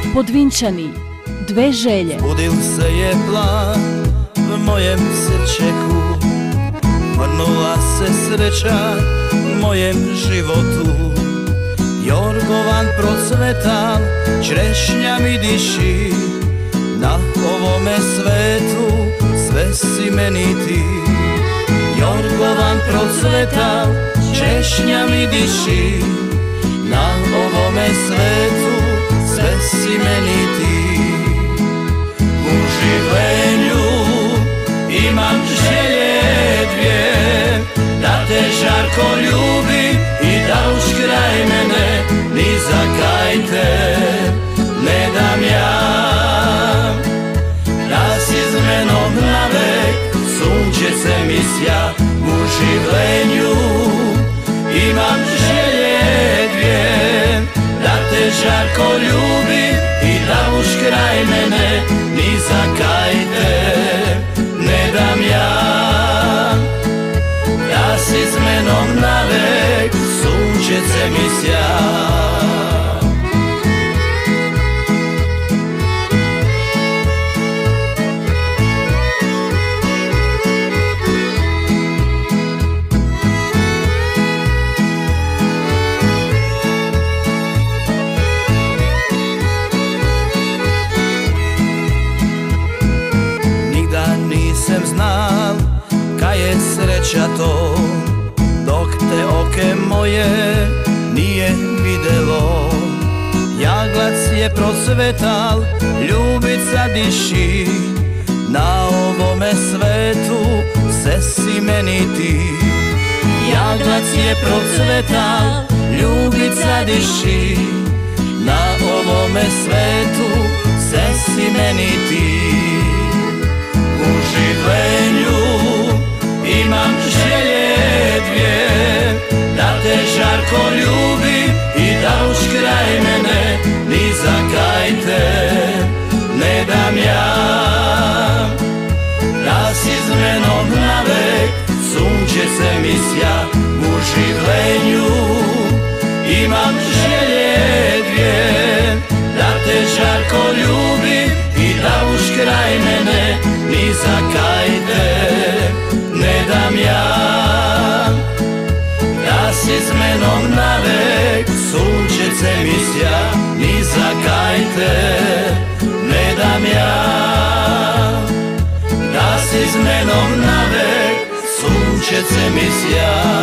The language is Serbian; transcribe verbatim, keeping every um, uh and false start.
Podvinčani, dve želje. Budil se je plan v mojem srčeku, vrnula se sreća mojem životu. Jorgovan procvetal, češnja mi diši, na ovome svetu sve si meni ti. Jorgovan procvetal, češnja mi diši, na ovome svetu sve si meni ti. U življenju imam želje dvije, da te žarko ljubim i da už kraj mene ni za kaj te ne dam ja. Da si s menom navek, sunčece mi sja. U življenju imam želje dvije, da te žarko ljubim i da už kraj mene ni za kaj te ne dam ja. Da si s menom navek, sunčece mi sja. Nisam znal kaj je sreća to, dok te oke moje nije videlo. Jaglac je procvetal, ljubica diši, na ovome svetu se si meni ti. Jaglac je procvetal, ljubica diši, na ovome svetu se si meni ti. U življenju imam želje dvije, da te žarko ljubim i da už kraj mene ni za kaj te ne dam ja. Da si s menom navek, sunčece mi sja. U življenju imam želje dvije, da te žarko ljubim i da už kraj mene ni za kaj te ne dam ja. Da si s menom navek, sunčece mi sja. Ni za kaj te ne dam ja. Da si s menom navek, sunčece mi sja.